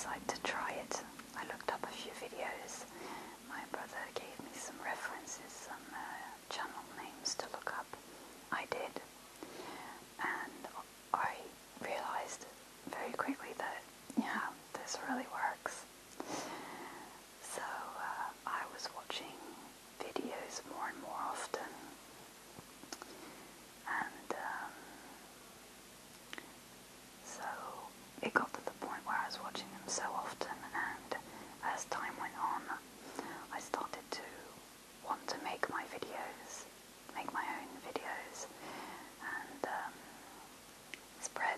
decided to try it. I looked up a few videos. My brother gave me some references, some channel names to look up. I did, and I realized very quickly that, yeah, this really works. So I was watching videos more and more often, and so it got to the point where I was watching them so often, and as time went on, I started to want to make my videos, make my own videos, and spread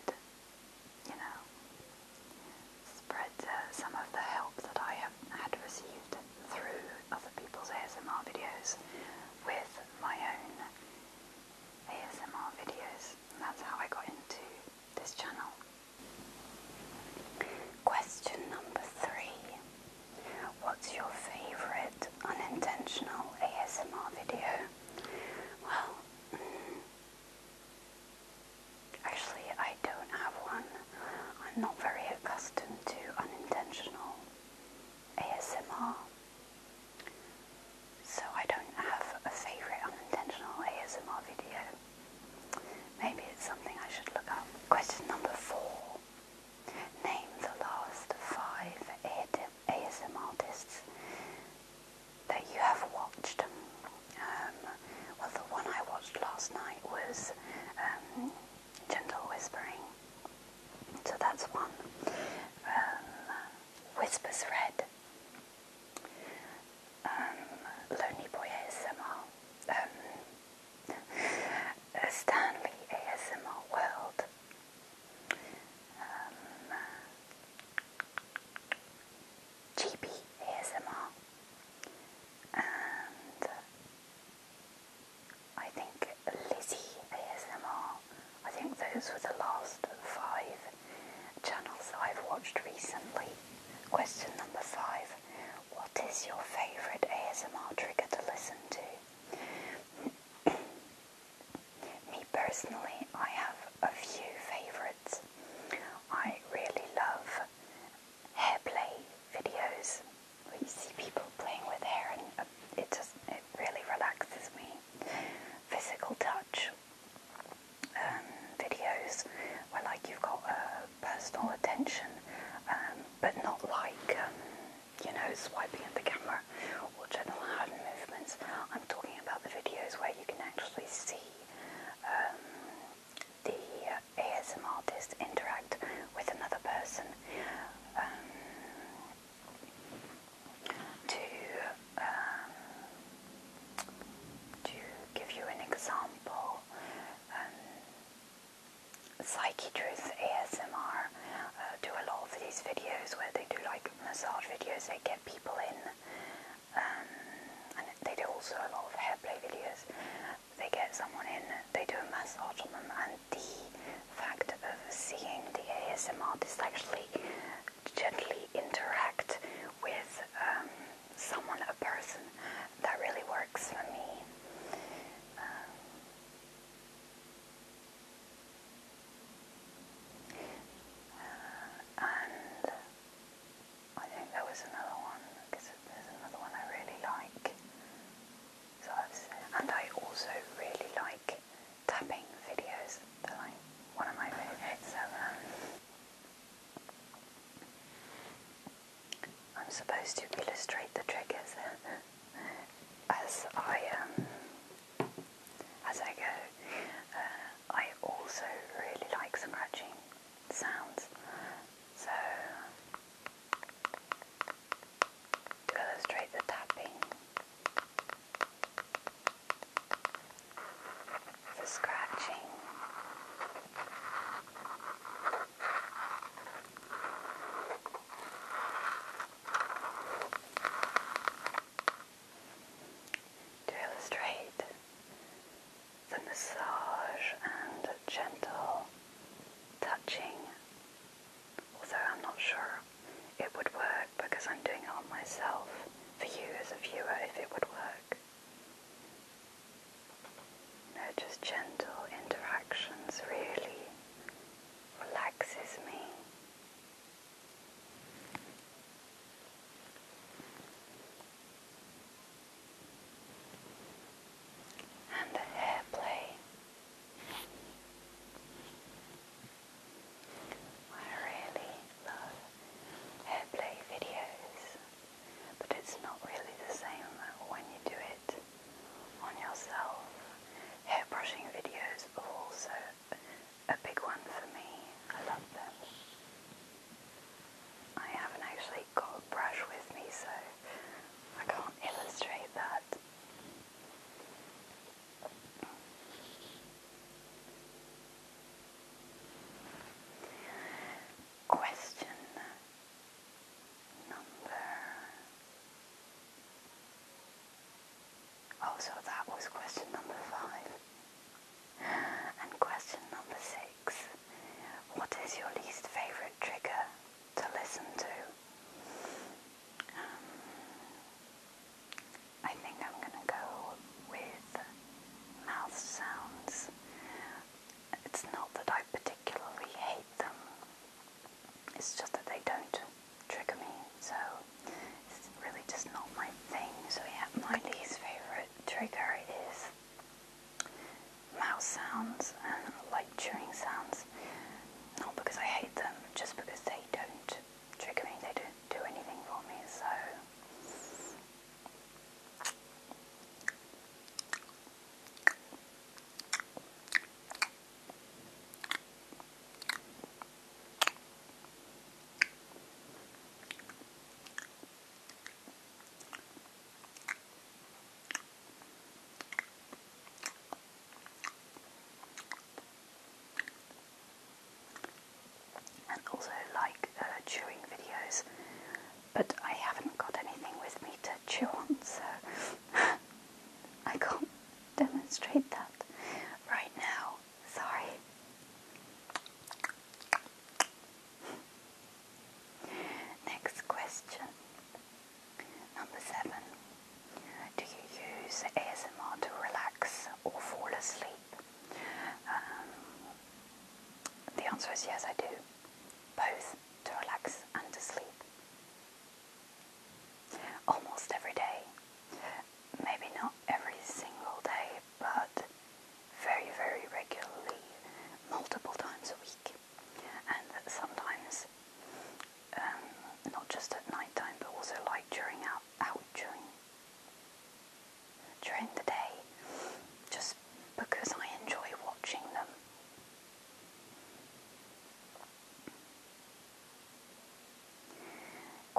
some of the help that I have had received through other people's ASMR videos with my own ASMR videos. And that's how I got into this channel. Question number 3. What's your favourite unintentional ASMR video? Well, actually I don't have one. I'm not very accustomed to unintentional ASMR, so I don't have a favourite unintentional ASMR video. Maybe it's something I should look up. Question number 4. Name the last 5 ASMRtists that you have watched. Well, the one I watched last night was Gentle Whispering, so that's one. Whispers Red, Lonely Boy ASMR, stanleyASMRworld, GB ASMR, and I think Lizzie ASMR. I think those were the last 5 channels that I've watched recently. Question number 5. What is your favourite ASMR trigger to listen to? Me personally, I have a few favourites. I really love hairplay videos where you see people playing with hair, and it really relaxes me. Physical touch videos where you've got personal attention, but not swiping at the camera or general hand movements. I'm talking about the videos where you can actually see the ASMRtist interact with another person. To give you an example, Selkie ASMR do a lot of these videos where they do massage videos. They get people in, and they do also a lot of hairplay videos. They get someone in, they do a massage on them, and the fact of seeing the ASMRtist actually gently interact with someone, a person, that really works for me. And I think there was another one, because there's another one I really like. So and I also really like tapping videos. They're one of my favourites. So I'm supposed to illustrate the triggers as I go. I also really like scratching sounds. So to illustrate the tapping, the scratching, to illustrate the massage.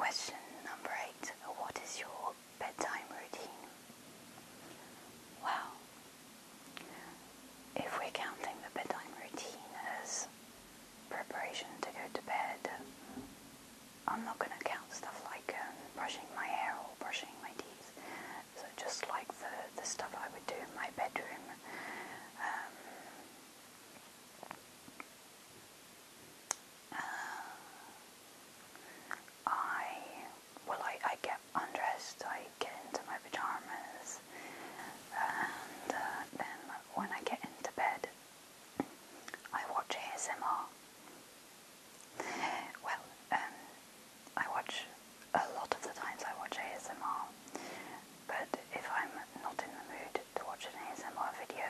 Question number 8. What is your bedtime routine? Well, if we're counting the bedtime routine as preparation to go to bed, I'm not going to count stuff like brushing my hair or brushing my teeth. So just like the stuff I would do in my bedroom. I get undressed, I get into my pajamas, and then when I get into bed, I watch ASMR. Well, I watch, a lot of the times I watch ASMR, but if I'm not in the mood to watch an ASMR video,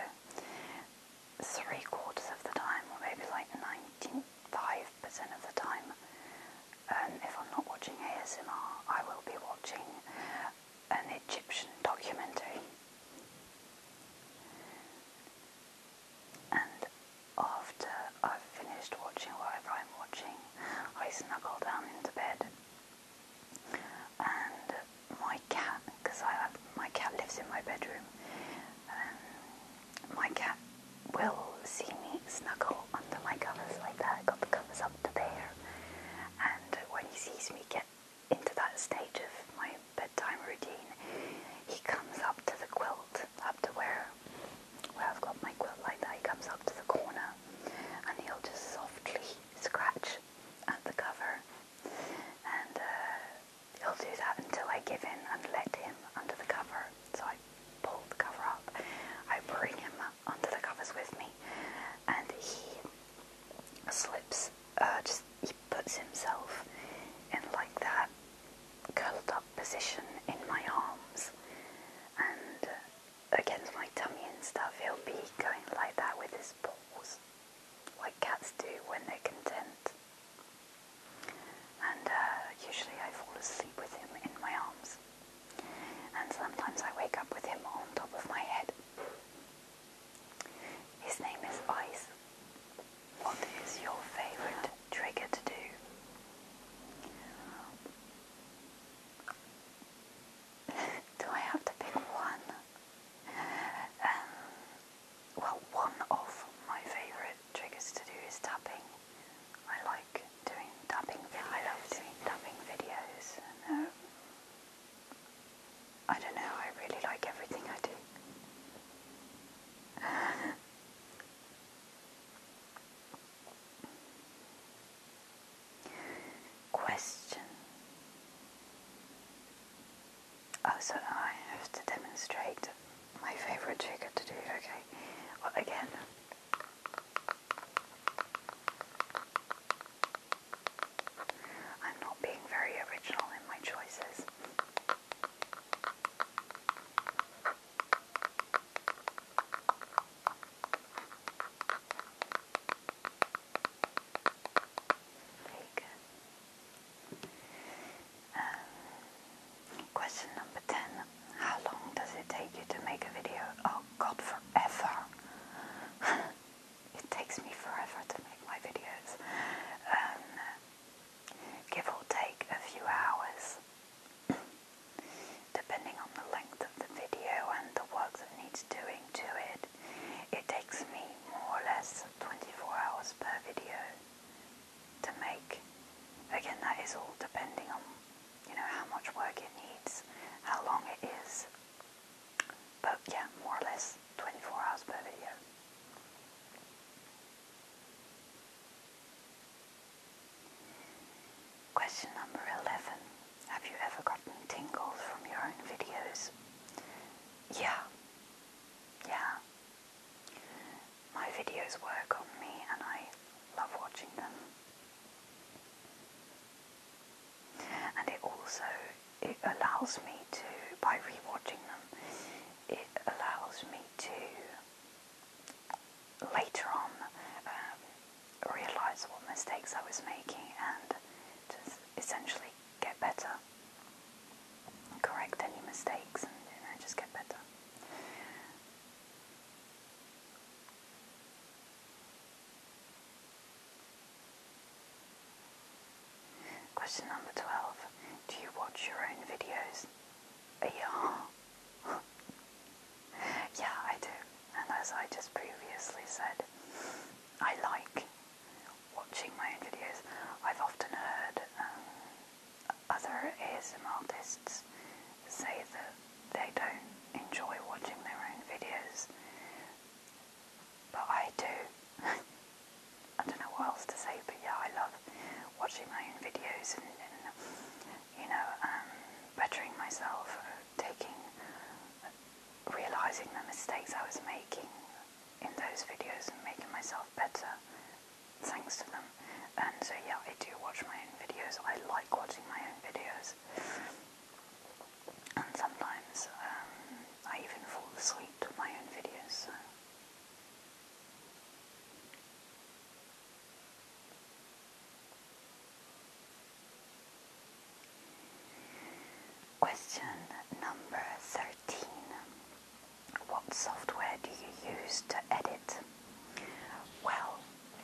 3/4 of the time, or maybe like 95% of the time, if I'm not watching ASMR, I will be watching an Egyptian documentary. And after I've finished watching whatever I'm watching, I snuggle down into bed. And my cat, because my cat lives in my bedroom, my cat will see me snuggle under my covers like that. I got the covers up to there. And when he sees me get into that stage of my bedtime routine, he comes up to the quilt, up to where I've got my quilt like that. He comes up to the corner and he'll just softly scratch at the cover. And he'll do that until I give in and let him under the cover. So I pull the cover up, I bring him under the covers with me, and he slips, he puts himself in like that curled up position in my arms, and against my tummy and stuff. He'll be going like that with his paws, like cats do when they're content. And usually I fall asleep with him in my arms, and sometimes I wake up with him on top of my head. His name is Ice. What is your favourite trigger to do? Do I have to pick one? Well, one of my favourite triggers to do is tapping. I like doing tapping videos. I love doing tapping videos. And, I don't know, I really like everything I do. Question. Oh, so I have to demonstrate my favourite trigger to do, okay. Well, again, I'm not being very original in my choices. Question number 10. How long does it take you to make a video? Oh God, forever. It takes me forever to make my videos. Give or take a few hours, depending on the length of the video and the work that needs doing to it. It takes me more or less 24 hours per video to make. Again, that is all depending on, how much work it needs, how long it is. But yeah, more or less 24 hours per video. Question number 11. Have you ever gotten tingles from your own videos? Yeah. My videos work on me and I love watching them. And it allows me to, by rewatching them, it allows me to later on realise what mistakes I was making and just essentially get better, correct any mistakes, and just get better. Question number 12. Do your own videos? Yeah. Yeah, I do. And as I just previously said, I like watching my own videos. I've often heard other ASMRtists say that they don't enjoy watching their own videos, but I do. I don't know what else to say, but yeah, I love watching my own videos and you know, bettering myself, realising the mistakes I was making in those videos and making myself better thanks to them. And so yeah, I do watch my own videos. I like watching my own videos. And sometimes I even fall asleep to my own videos. So. Question number 13. What software do you use to edit? Well,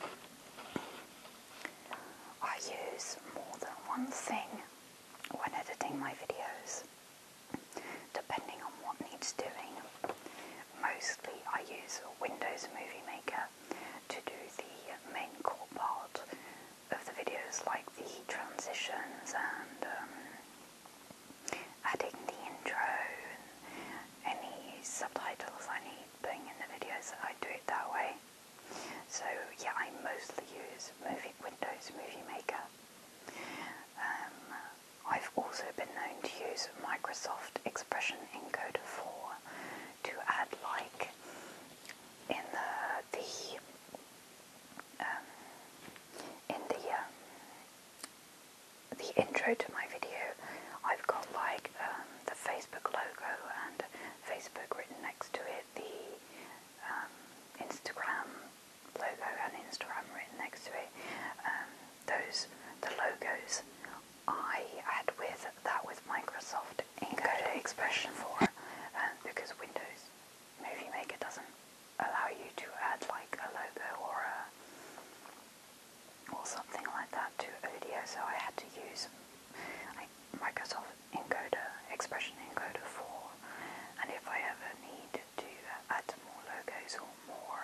I use more than one thing when editing my videos, depending on what needs doing. Mostly I use Windows Movie Maker to do the main core part of the videos, like the transitions and adding the intro and any subtitles I need putting in the videos. I do it that way. So yeah, I mostly use Windows Movie Maker. I've also been known to use Microsoft Expression Encoder 4 to add, like, in the intro to my video, I've got like the Facebook logo and Facebook written next to it, the Instagram logo and Instagram written next to it. The logos I add with Microsoft Encoder Expression 4 because Windows Movie Maker doesn't allow you to add like a logo or something like that to a video, so I had to use Microsoft Expression Encoder 4, and if I ever need to add more logos or more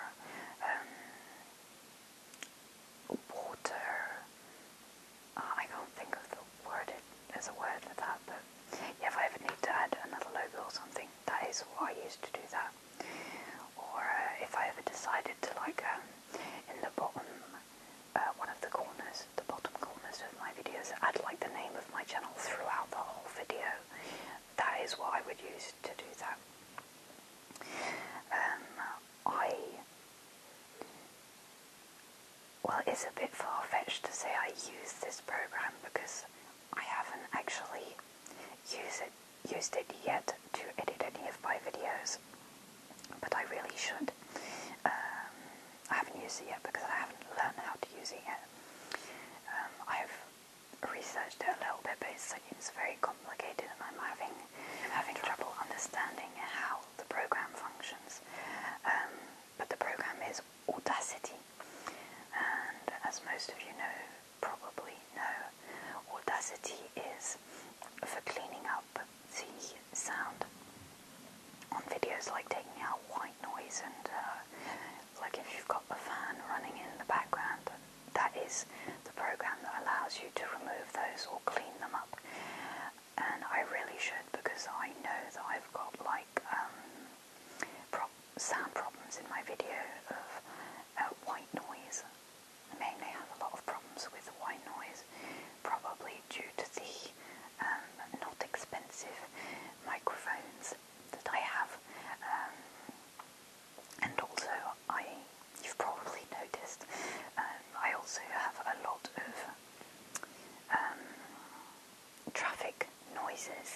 water, I can't think of the word, there's a word for that, but yeah, if I ever need to add another logo or something, that is what I used to do that. Or if I ever decided to, like, in the bottom, one of the corners, the bottom corners of my videos, add like the name of my channel throughout the whole video, that is what I would use to do that. Well, it's a bit far-fetched to say I use this program because I haven't actually used it yet to edit any of my videos, but I really should. I haven't used it yet because I haven't learned how to use it yet. I've researched it a little bit, but it seems very complicated, and I'm having trouble understanding how the program functions. But the program is Audacity, and as most of you probably know, Audacity is for cleaning up the sound on videos, like taking out white noise and like if you've got the fan running in the background, that is the program that allows you to remove those or clean them up. And I really should, because I know that I've got like sound problems in my video of white noise. I mainly have a lot of problems with white noise, probably due to the not expensive microphones that I have. And also, you've probably noticed, I also have a lot of traffic noises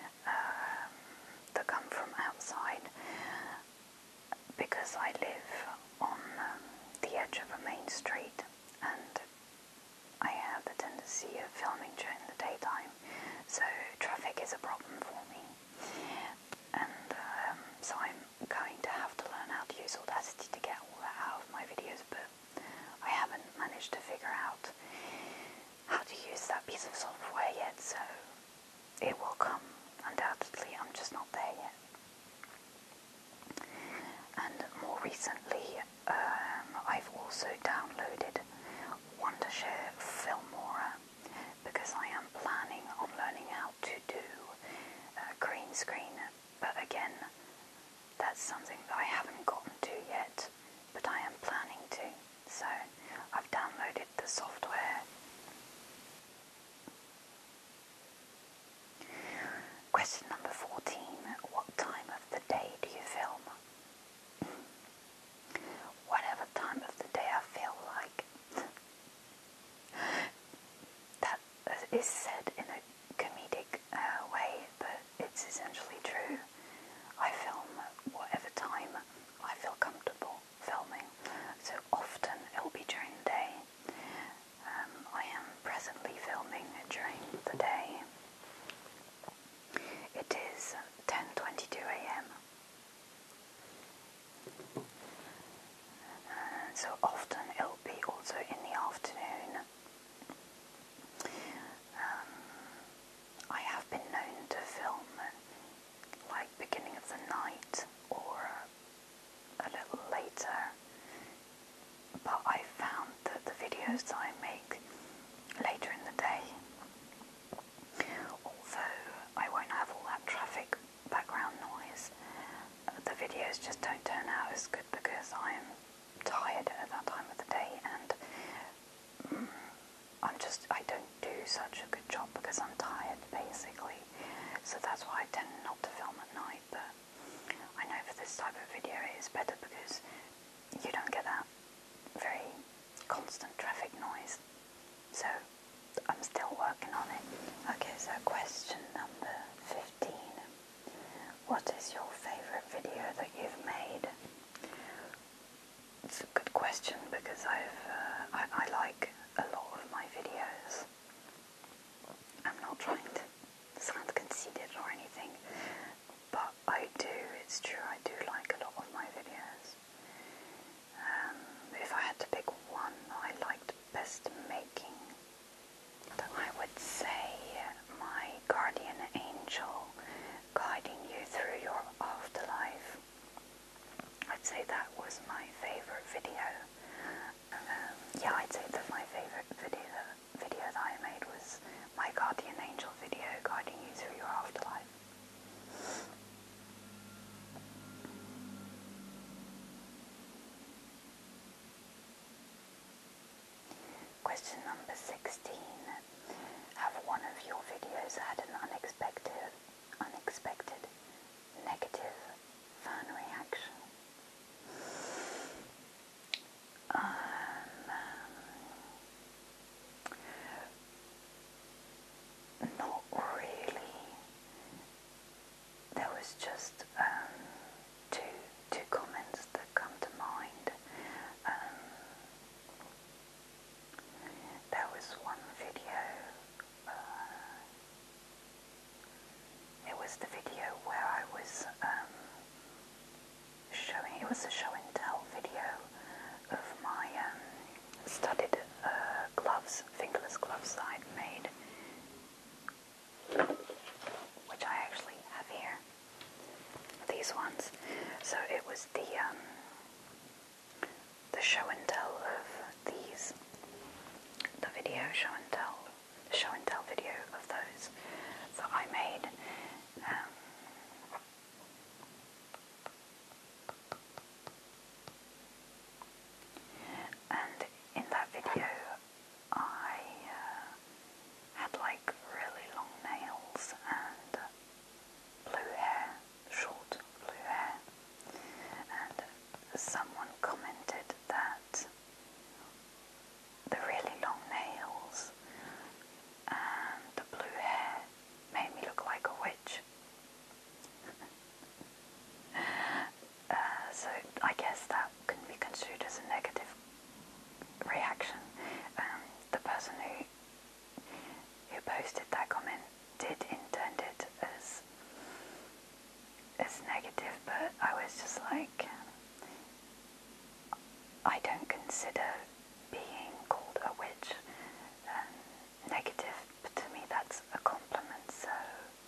that come from outside, because I live on the edge of a main street, and I have the tendency of filming during the daytime, so traffic is a problem for me. And so I'm going to have to learn how to use Audacity to get all that out of my videos, but I haven't managed to figure out how to use that piece of software yet, so it will come, undoubtedly. I'm just not there yet. And more recently, I've also downloaded Wondershare Filmora because I am planning on learning how to do green screen. But again, that's something that I haven't gotten to yet, but I am planning to. So I've downloaded the software. Question number 14. What time of the day do you film? Whatever time of the day I feel like. That is said in a comedic way, but it's essentially true. I film whatever time I feel comfortable filming, so often it'll be during the day. I am presently filming during the day. It is 10:22 a.m. So often it'll be also in the afternoon. I have been known to film like beginning of the night or a little later, but I found that the videos that I make later in the day, although I won't have all that traffic background noise, the videos just don't turn out as good because I'm tired at that time of the day, and I don't do such a good job because I'm tired, basically. So that's why I tend not to film at night, but I know for this type of video it is better because you don't get that very constant traffic noise. So I'm still working on it. Okay, so question number 15. What is your favourite video that you've made? It's a good question because I like a lot of my videos. I'm not trying to sound conceited or anything, but it's true, I do like a lot of my videos. If I had to pick one I liked best making, I would say my guardian angel guiding you through your afterlife. I'd say that was my favourite video. Yeah, I'd say that my favourite video that I made was my guardian angel video guiding you through your afterlife. Question number 16. Have one of your videos had an unexpected negative fan reaction? Not really. There was just two comments that come to mind. There was one video, it was the video where I was it was a show and tell video of my studded gloves, fingerless gloves that I'd made, which I actually have here, these ones. So it was the show and tell of these, the show and tell video of those that I made. And in that video I had like really long nails and blue hair, short blue hair, and someone commented that the really long nails and the blue hair made me look like a witch. So I guess that can be construed as a negative reaction. The person who posted that comment did intend it as negative, but I was just like, I don't consider being called a witch negative, but to me that's a compliment, so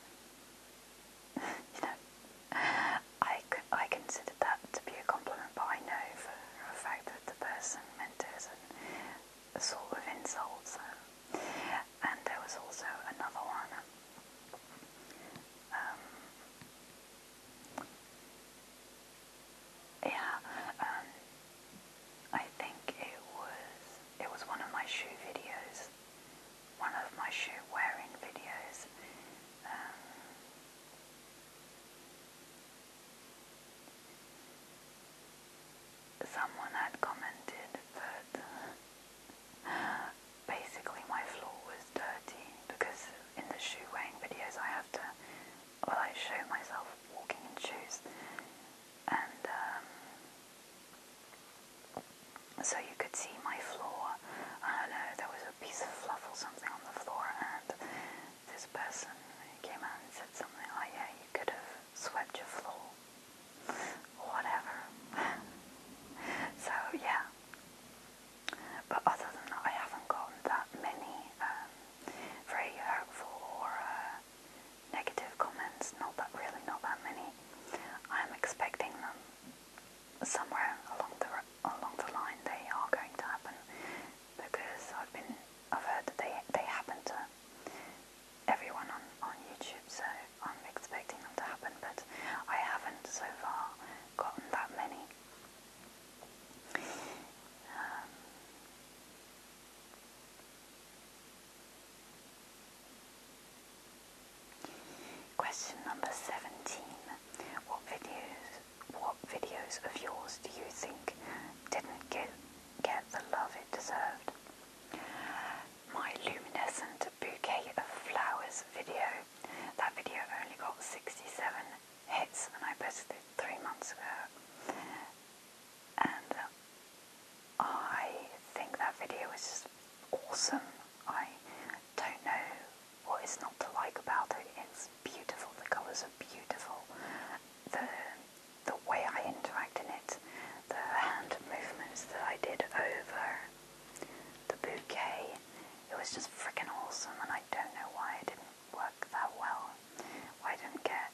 videos of yours do you think didn't get the love it deserved? My luminescent bouquet of flowers video, that video only got 67 hits and I posted it 3 months ago. And I think that video is just awesome. I don't know what is not to like about it. It's beautiful, the colours are beautiful. The way I interact in it, the hand movements that I did over the bouquet, it was just freaking awesome, and I don't know why it didn't work that well. Why it didn't get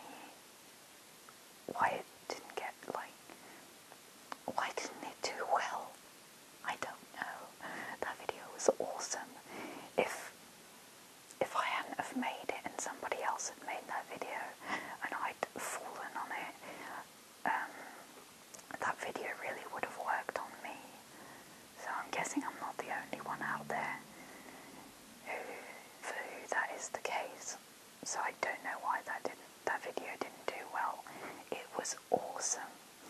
why didn't it do well? I don't know. That video was awesome. If I hadn't have made it and somebody else had made that video and I'd fallen on it, that video really would have worked on me. So I'm guessing I'm not the only one out there for who that is the case. So I don't know why that video didn't do well. It was awesome.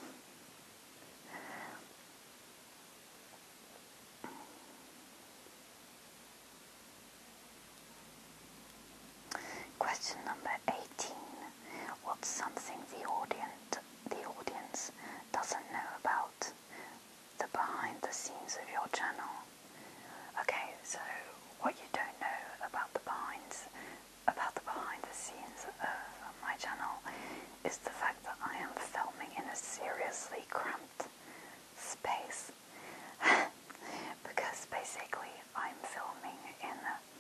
Question number 18. What's something the audience doesn't know about the behind the scenes of your channel? Okay, so what you don't know about the behind the scenes of my channel is the fact that I am filming in a seriously cramped space. Because basically I'm filming in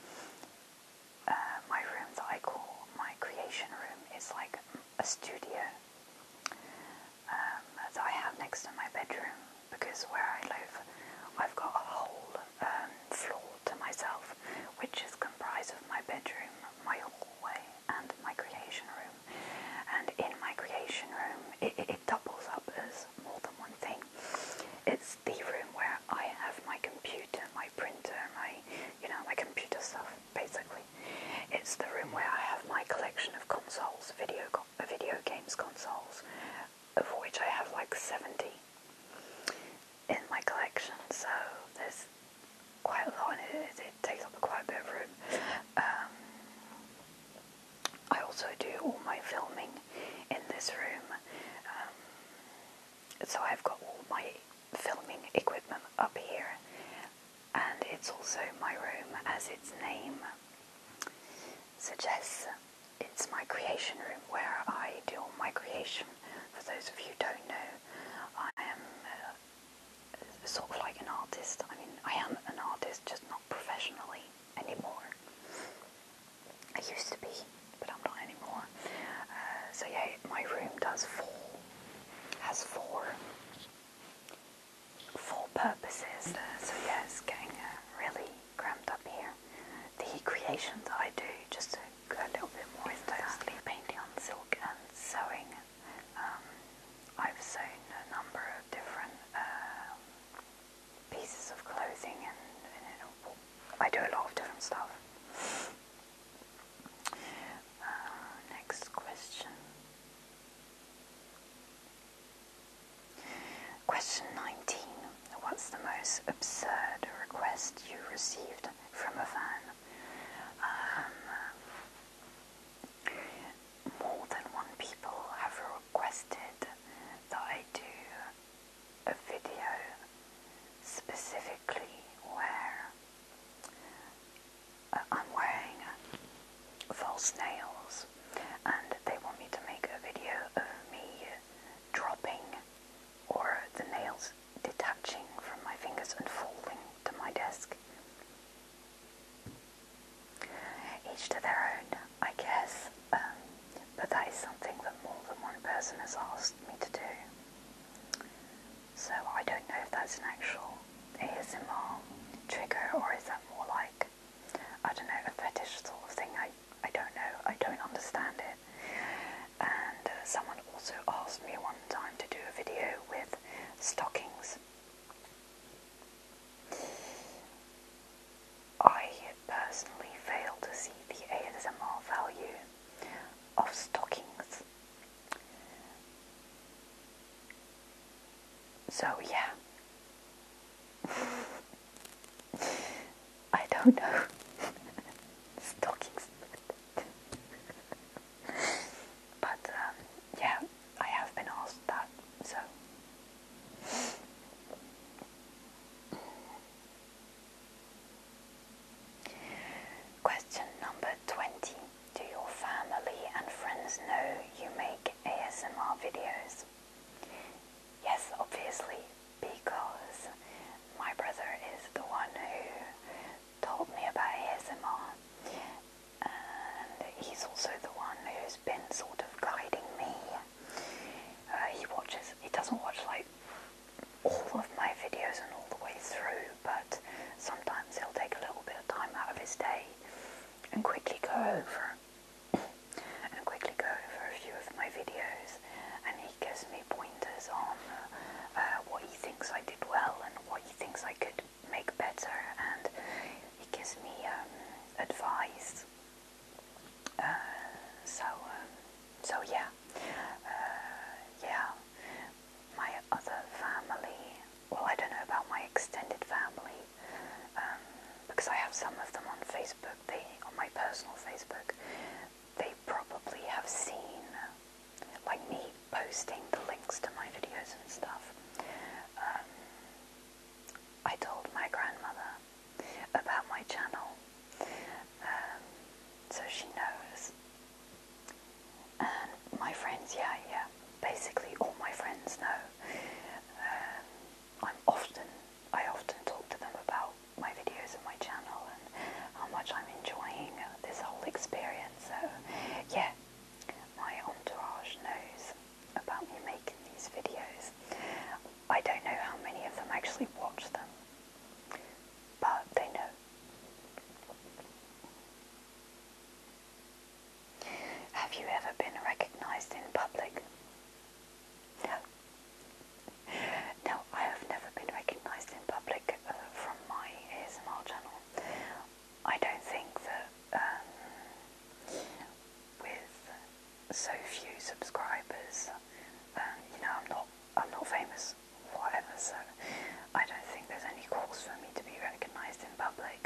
my room that I call my creation room. Is like a studio that I have next to my bedroom, because where I live I've got a whole floor to myself, which is comprised of my bedroom, my hallway and my creation room. And in my creation room it doubles up as more than one thing. It's the room where I have my computer, my printer, my computer stuff basically. It's the room where I have my collection of consoles, video games consoles, of which I have like 70 in my collection, so there's quite a lot, and it takes up quite a bit of room. I also do all my filming in this room, so I've got all my filming equipment up here, and it's also my room, as its name suggests. It's my creation room where I do all my creation. For those of you who don't know, I am sort of like an artist. I mean, I am an artist, just not professionally anymore. I used to be, but I'm not anymore. So yeah, my room has four purposes. So yeah, it's getting really cramped up here. The creation that I do, just to go a little bit more into mostly painting on silk and sewing. I've sewn a number of different pieces of clothing, and I do a lot of different stuff. Next question. Question 19. What's the most absurd request you received from a fan? More than one people have requested that I do a video specifically where I'm wearing false nails, and they want me to make a video of me dropping, or the nails detaching from my fingers and falling to my desk. Each to their own, I guess, but that is something that more than one person has asked me to do. So I don't know if that's an actual ASMR trigger, or is that more like, I don't know, a fetish sort of thing. I don't know, I don't understand it. And someone also asked me one time to do a video with stockings. I personally fail to see the ASMR value of stockings. So yeah, I don't know. Stockings. But yeah, I have been asked that, so. Question number 20. Do your family and friends know you make ASMR videos? Yes, obviously, because my brother is the one who told me about ASMR, and he's also the one who's been sort of guiding me. He doesn't watch like all of my videos and all the way through, but sometimes he'll take a little bit of time out of his day and quickly go over a few of my videos, and he gives me pointers on what he thinks I did well and what he thinks I could make better, and he gives me advice. So yeah, my other family, well, I don't know about my extended family, because I have some of them on Facebook, on my personal Facebook, they probably have seen, like me posting the links to my videos and stuff. I told my grandmother about my channel, so she knows. And my friends, yeah, basically all my friends know. I often talk to them about my videos and my channel and how much I'm enjoying this whole experience. So yeah, my entourage knows about me making these videos. I don't know how many of them actually watch them, but they know. Have you ever been recognized in public? No. No, I have never been recognized in public from my ASMR channel. I don't think that with so few subscribers, I'm not famous, whatever, so I don't think there's any cause for me to be recognized in public.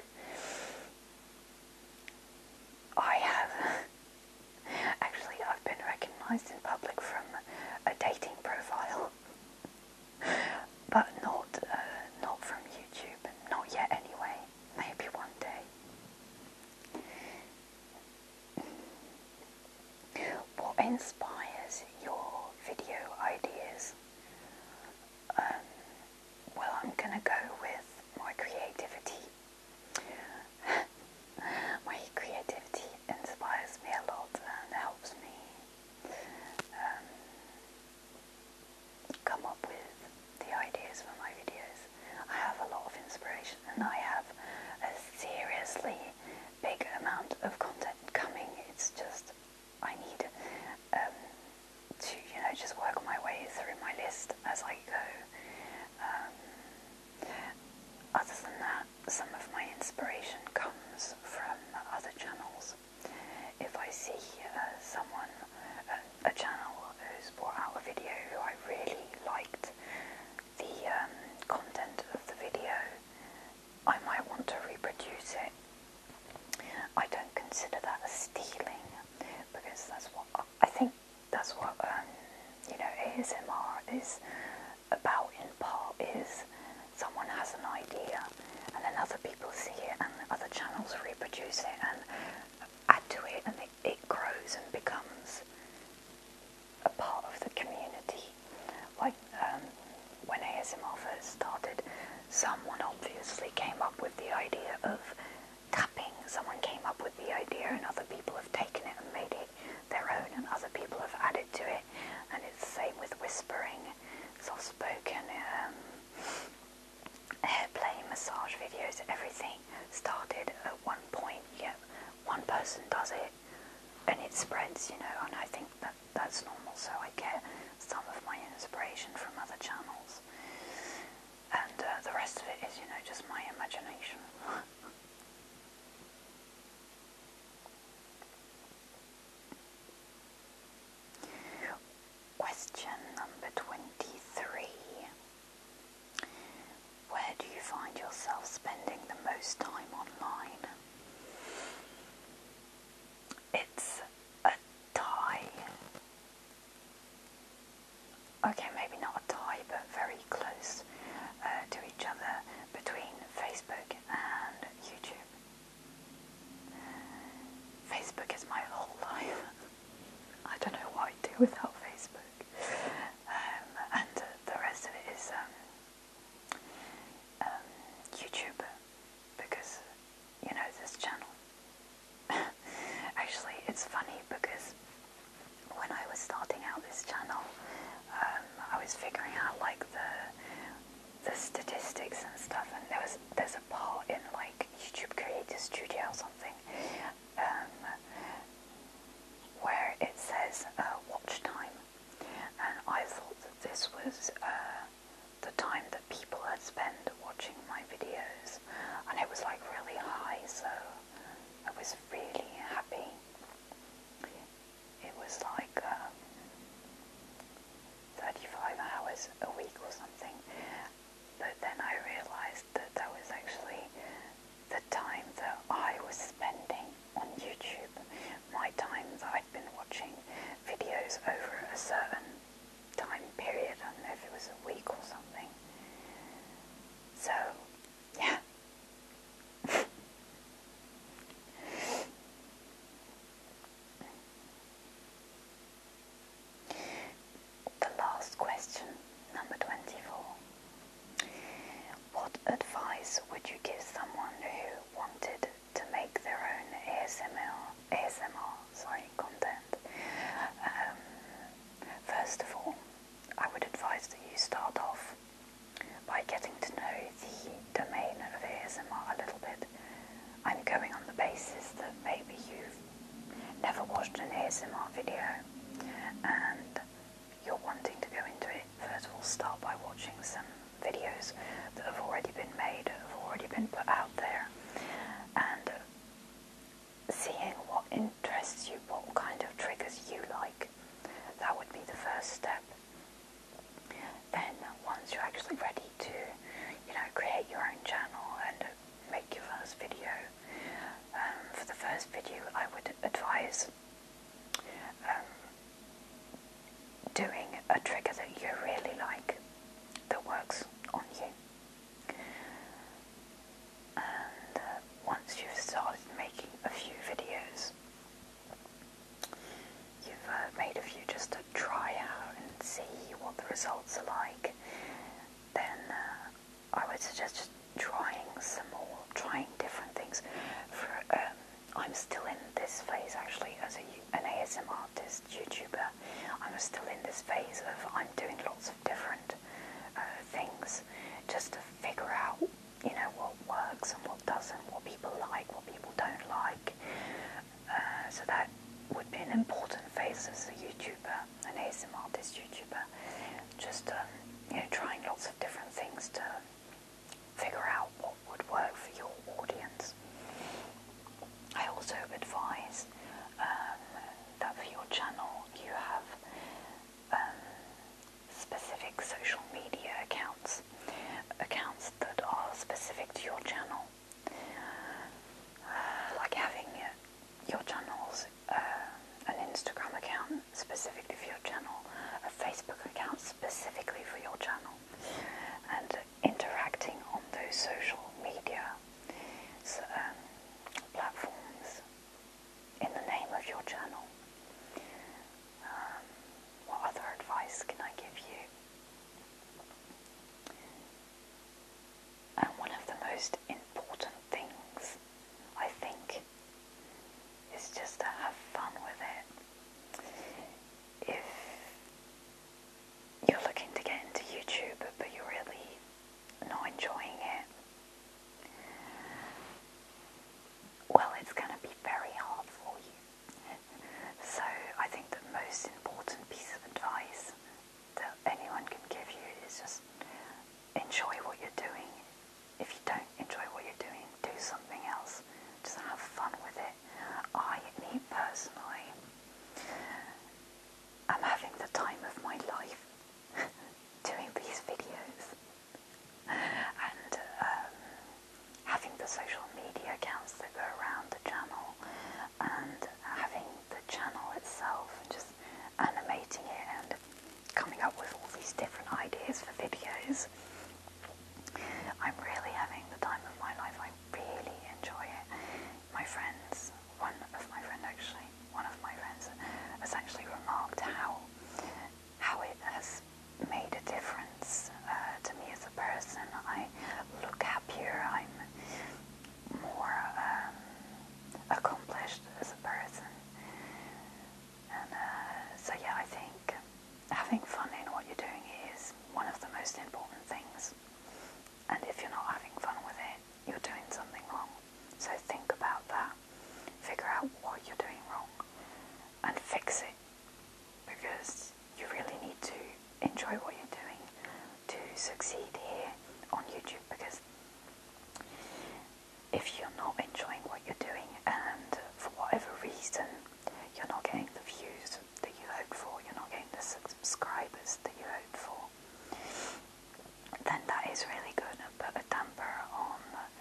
I have. Actually, I've been recognized in public from a dating profile, but not from YouTube. Not yet, anyway. Maybe one day. What inspires your video ideas? Well, I'm gonna go with my creativity. My creativity inspires me a lot and helps me come up with the ideas for my videos. I have a lot of inspiration, and I have a seriously big amount of content coming. It's just I need to just work my way through my list as I go. Other than that, some of my inspiration comes from other channels. If I see a channel who's brought out a video who I really liked the content of the video, I might want to reproduce it. I don't consider that a stealing, because I think that's what ASMR is about in part, is someone has an idea and then other people see it and other channels reproduce it and add to it, and it grows and becomes a part of the community. Like when ASMR first started, someone obviously came up with the idea of tapping. Someone came up with the idea and other people have taken it and made it their own, and other people have added to it. And it's the same with whispering, soft-spoken, airplay, massage videos. Everything started at one point. One person does it and it spreads, and I think that's normal. So I get some of my inspiration from other channels, and the rest of it is, just my imagination. Question number 23. without Facebook. And the rest of it is YouTube, because, you know, this channel. Actually, it's funny because when I was starting out this channel, I was figuring out like the statistics and stuff, and there's a part in like YouTube Creator Studio or something where it says watch time, and I thought that this was the time that people had spent watching my videos, and it was like really high, so I was really happy. It was like 35 hours a week or something, but then I realized that that was actually the time that I was spending on YouTube, my time that I'd been watching videos over a certain time period. I don't know if it was a week or something. So, yeah. The last question, number 24. What advice would you give someone who wanted to make their own ASMR content? First of all, I would advise that you start off by getting to know the domain of ASMR a little bit. I'm going on the basis that maybe you've never watched an ASMR video and you're wanting to go into it. First of all, start by watching some videos that have already been made, have already been put out there, and seeing what interests you, what kind of triggers you like. That would be the first step. Then once you're actually ready to, you know, create your own channel and make your first video, for the first video I would advise doing a trigger that you really like, that works on you. And once you've started making a few videos, you've made a few just to try out and see what the results are like, then I would suggest just trying some more, trying different things. I'm still in this phase actually as an ASMRtist YouTuber. I'm still in this phase of I'm doing lots of different things just to figure out, you know, what works and what doesn't, what people like, what people don't like. So that would be an important phase as a YouTuber, an ASMRtist YouTuber. Just you know, trying lots of different things to figure out what would work for your audience. I also advise that for your channel you have specific social media accounts that are specific to your channel, like having your channel's fix it, because you really need to enjoy what you're doing to succeed here on YouTube. Because if you're not enjoying what you're doing, and for whatever reason you're not getting the views that you hoped for, you're not getting the subscribers that you hoped for, then that is really going to put a damper on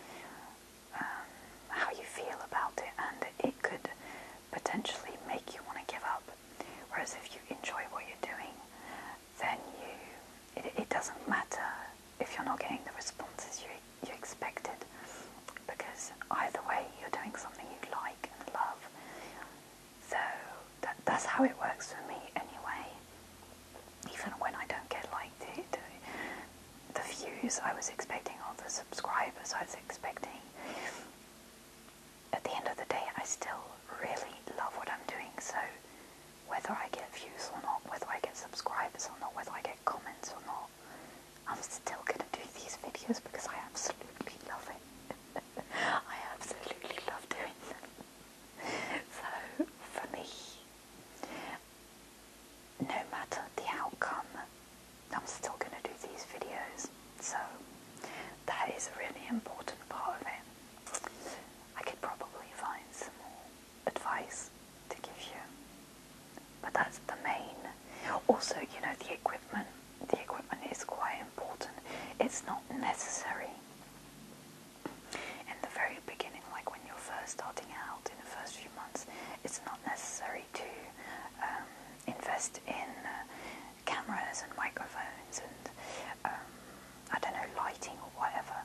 how you feel about it, and it could potentially make you want to give up. Whereas if you enjoy what you're doing, then it doesn't matter if you're not getting the responses you expected, because either way you're doing something you like and love. So that's how it works for me anyway. Even when I don't get like the views I was expecting, or the subscribers I was expecting, at the end of the day I still really love what I'm doing. So whether I get views or not, whether I get subscribers or not, whether I get comments or not, I'm still going to do these videos because I absolutely love it. I absolutely love doing them. So for me, no matter the outcome, I'm still going to do these videos. So that is a really important part of it. I could probably find some more advice to give you, but that's the main. Also, you know, the equipment is quite important. It's not necessary in the very beginning, like when you're first starting out in the first few months, it's not necessary to invest in cameras and microphones and I don't know, lighting or whatever.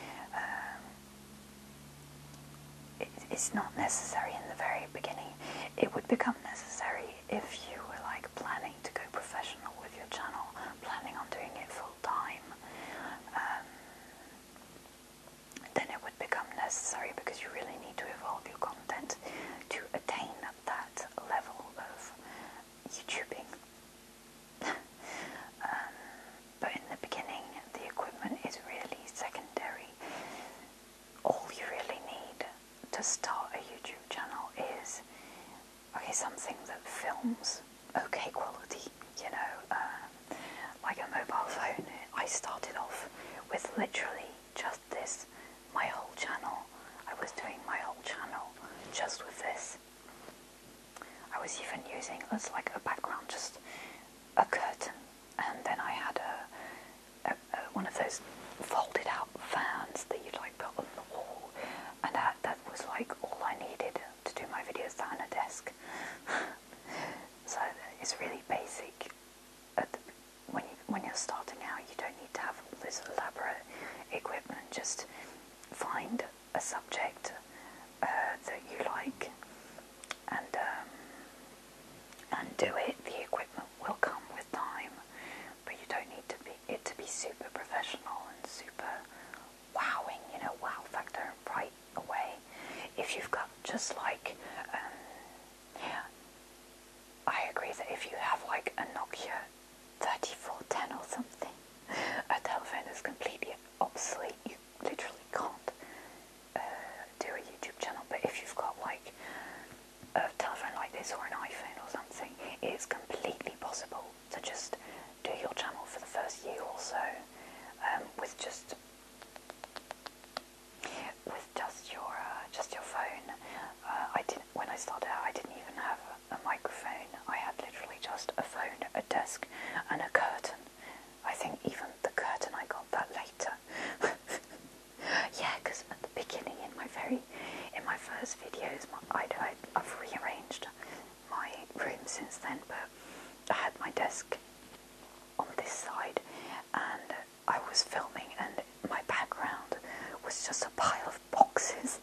It's not necessary in the very beginning. It would become necessary if you were like planning to go professional with your channel, planning on doing it full time. Then it would become necessary, because you really need to evolve your content to attain that level of YouTubing. But in the beginning, the equipment is really secondary. All you really need to start a YouTube channel is, okay, something that films okay quality, you know, like a mobile phone. I started off with literally just this, my whole channel. I was doing my whole channel just with this. I was even using as like a background just a curtain, and then I had one of those folded out fans that you'd like put on the wall, and that was like all I needed to do my videos, that and a desk. So it's really basic. When you're starting out, you don't need to have all this elaborate equipment. Just find a subject that you like and do it. The equipment will come with time, but you don't need it to be super professional and super wowing, you know, wow factor right away. If you've got just like, I agree that if you have like a Nokia 3410 or something, a telephone is completely obsolete. You literally can't do a YouTube channel. But if you've got like a telephone like this or an iPhone or something, it's completely possible to just do your channel for the first year or so with just your phone. When I started out, I didn't even have a microphone. I had literally just a phone, a desk, and a curtain. I think even the curtain I got that later. Yeah, because at the beginning, in my first videos, I've rearranged my room since then, but I had my desk on this side, and I was filming, and my background was just a pile of boxes.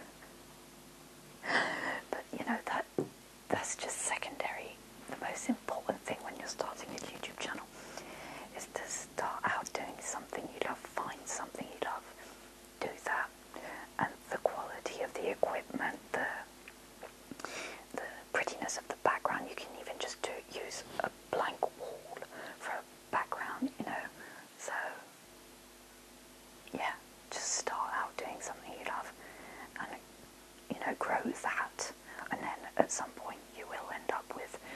But you know, that's just secondary. The most important thing when you're starting a YouTube channel is to start out doing something you love, find something you love, do that, and the quality of the equipment, the prettiness of the background. You can even just use a blank wall for a background, you know. So yeah, just start out doing something you love, and you know, grow that, and then at some point you will end up with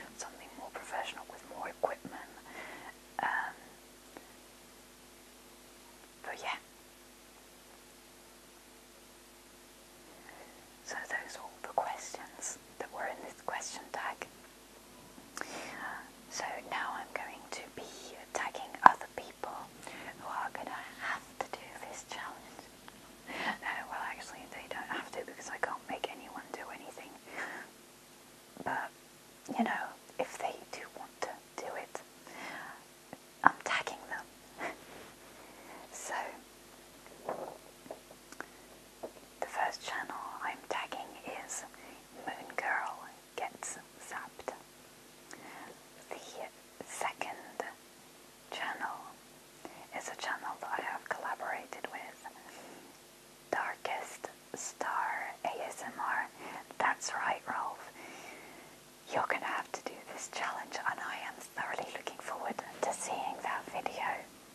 you know, if they do want to do it, I'm tagging them. So, the first channel I'm tagging is MoonGirlGetsZapped. The second channel is a channel that I have collaborated with, DarkestStar ASMR. That's right, Rolf. You're going to have to do this challenge, and I am thoroughly looking forward to seeing that video.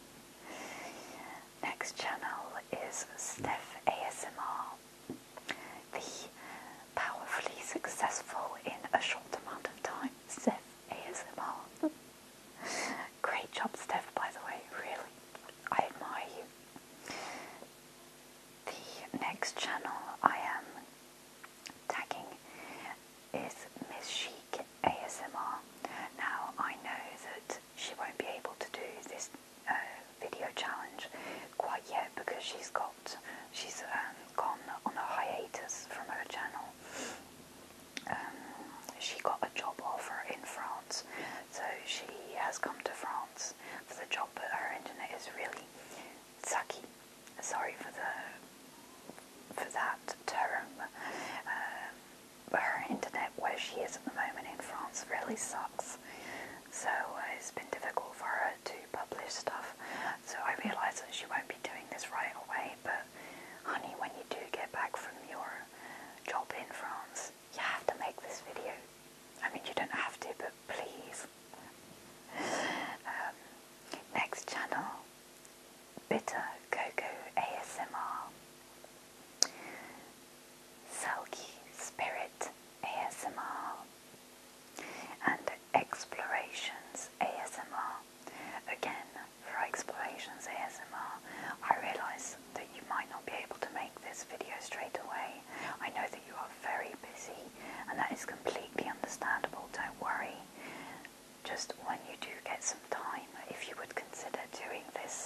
Next channel is Steph ASMR, the powerfully successful in a short amount of time Steph ASMR. Great job, Steph, by the way, really. I admire you. The next channel I am tagging is Misschic ASMR. Now, I know that she won't be able to do this video challenge quite yet because she's gone on a hiatus from her channel. She got a job offer in France, so she has come to France for the job, but her internet is really sucky. Sorry for that term. Her internet where she is at the moment in France really sucks, so it's been difficult for her to publish stuff. So I realise that she won't be doing this right away, but honey, when you do get back from your job in France, you have to make this video. I mean, you don't have to, but please. Next channel, BitterCocoa ASMR, Selkie Spirit ASMR, and Explorations ASMR. Again, for Explorations ASMR, I realise that you might not be able to make this video straight away. I know that you are very busy, and that is completely understandable, don't worry. Just when you do get some time, if you would consider doing this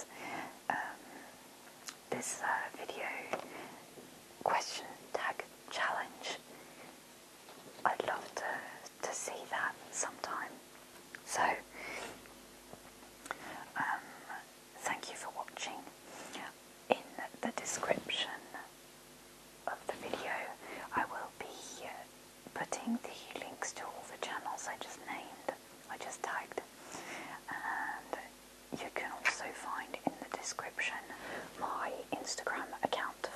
video question tag challenge, I'd love to see that sometime. So, thank you for watching. In the description of the video, I will be putting the links to all the channels I just named, I just tagged, and you can also find in the description my Instagram account